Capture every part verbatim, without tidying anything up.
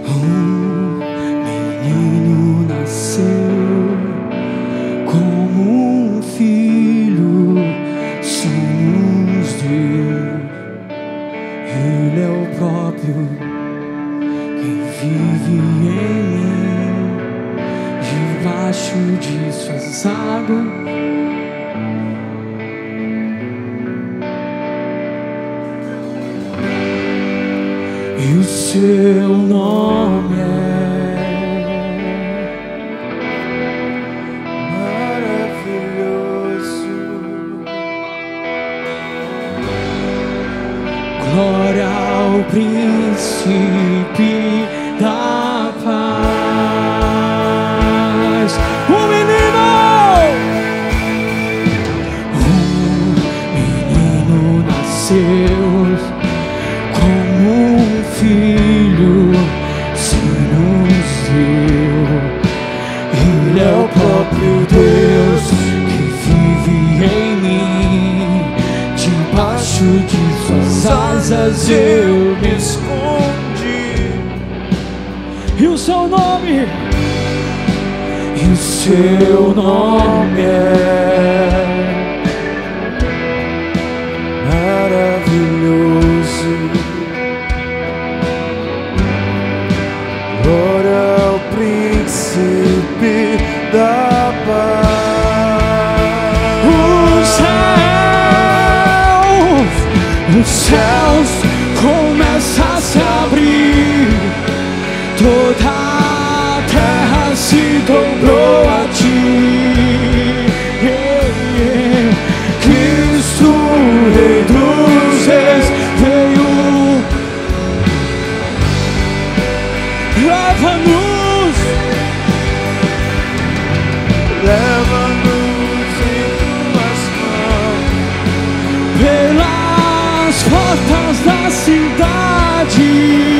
Um menino nasceu, como um filho se nos deu. Ele é o próprio quem vive em mim, debaixo de suas águas. E o seu nome é maravilhoso. Glória ao príncipe da paz. Um menino, um menino nasceu, como um filho se nos deu. Ele é o próprio Deus que vive em mim, debaixo de suas asas eu me escondi. E o seu nome, e o seu nome é maravilhoso. Glória ao príncipe da paz. Os céus, os céus começam a se abrir, toda a terra se dobrou a ti. Cristo, Rei dos Reis, veio. Leva-nos, leva-nos em tuas mãos, pelas portas da cidade.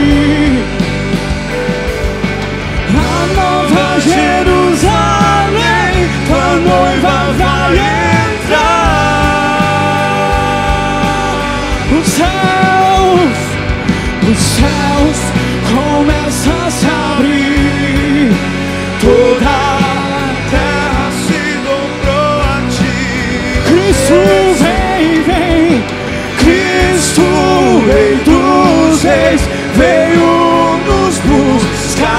A nova Jerusalém, tua noiva vai entrar. Os céus, os céus começam a se abrir, toda a terra se dobrou a ti. Cristo vem, vem, Cristo, Rei dos Reis, veio nos buscar.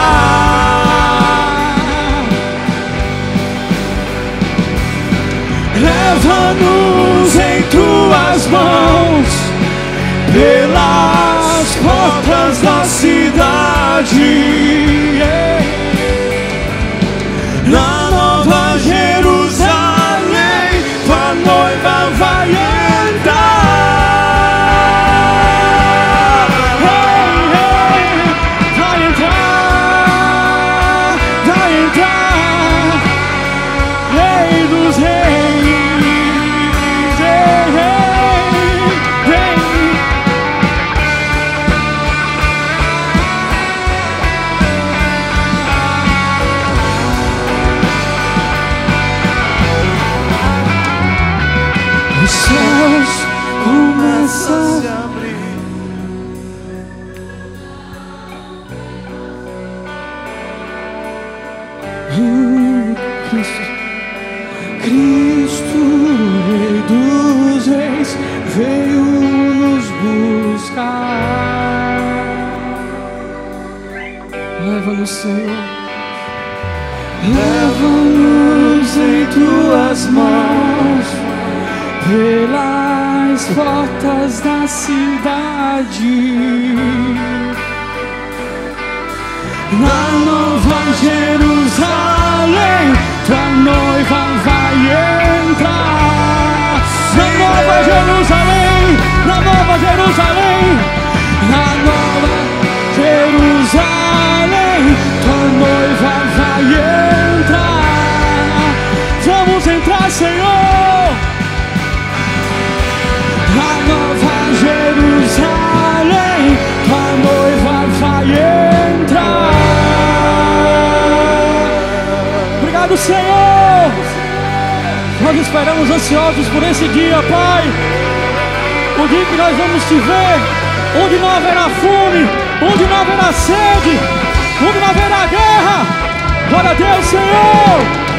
Leva-nos em tuas mãos, pelas portas da cidade. Na nova Jerusalém, tua noiva vai entrar. Vai entrar, vai entrar, Rei dos Reis. Os céus começam a se abrir, uh, Cristo, Cristo, Rei dos Reis, veio nos buscar. Leva-nos, Senhor, leva-nos em tuas mãos, pelas portas da cidade. Na nova Jerusalém, tua noiva vai entrar. Na nova Jerusalém, na nova Jerusalém, na nova Jerusalém, tua noiva vai entrar. Vamos entrar, Senhor. A nova Jerusalém, tua noiva vai entrar. Obrigado, Senhor. Nós esperamos ansiosos por esse dia, Pai. O dia que nós vamos te ver, onde não haverá fome, onde não haverá sede, Quando não haverá guerra, glória a Deus, Senhor.